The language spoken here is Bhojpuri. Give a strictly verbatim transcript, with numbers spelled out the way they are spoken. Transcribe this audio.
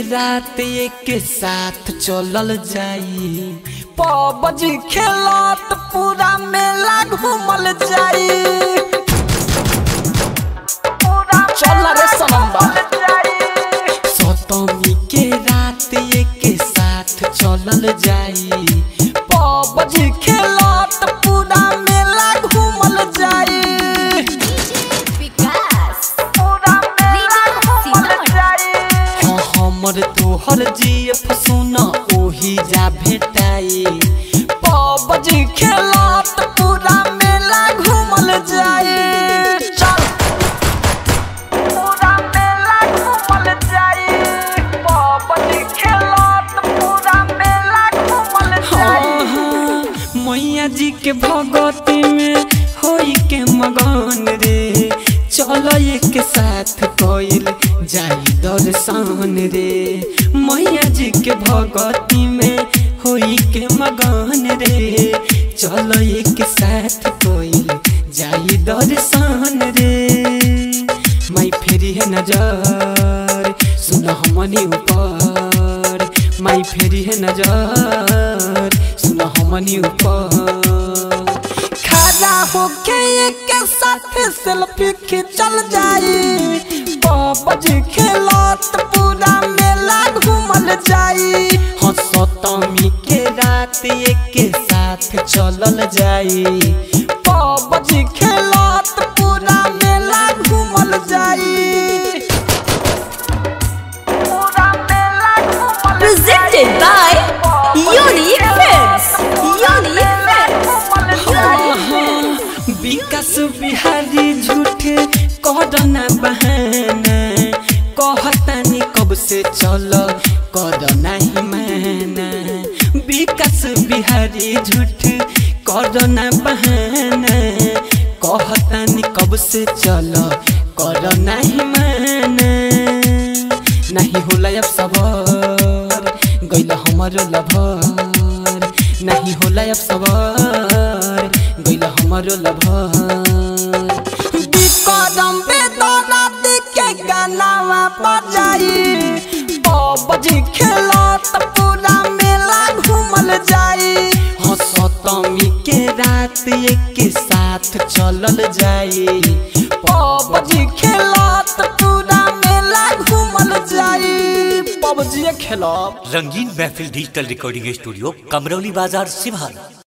रात एक साथ चलल जाई, पबजी खेलत पूरा मेला घूमल जाई। चल रे सनम्बा सतमी के रात एक साथ चलल जाई, पबजी खेलत पूरा मेला घूमल जाई। हमर तोहर जीएफ सुना ओही जा भेटाई, पबजी खेलत पूरा मेला घूमल जाई। चल पूरा मेला घूमल जाई, पबजी खेलत पूरा मेला घूमल जाई। मैया जी के भगती में होई के मगन रे, चलो एक साथ कोइल जाई दर्शन रे। मैया जी के भगती में होई के मगन रे, चलो एक साथ कोइल जाई दर्शन रे। माई फेरी है नजर सुन हमनी ऊपर, माई फेरी है नजर सुन हमनी ऊपर। खड़ा होके एक साथ सेल्फी खिंचल जाई, पबजी खेलत पूरा मेला घूमल जाई। हाँ सतमी के रात एक साथ चलल जाई, पबजी खेलत पूरा मेला घूमल जाई। पूरा मेला घूमल Presented by Unique Films. Unique Films. विकास बिहारी झूठे करना बहाना, कहतानी कब से चलो करना ही माना। विकास बिहारी झूठे करना बहाना, कहतानी कब से चलो करना ही माना। नहीं होला अब सबर गइल हमारो लभर, नहीं होला अब सबर गइल हमारो लभर। बिकरम बेदना के गानावा बजाई, पबजी खेलत पूरा मेला घूमल जाई। हाँ सतमी के रात एक साथ चलल जाई, पबजी खेलत पूरा मेला घूमल जाई। पबजी खेलब। रंगीन महफिल डिजिटल रिकॉर्डिंग स्टूडियो, कमरौली बाजार, सिवान।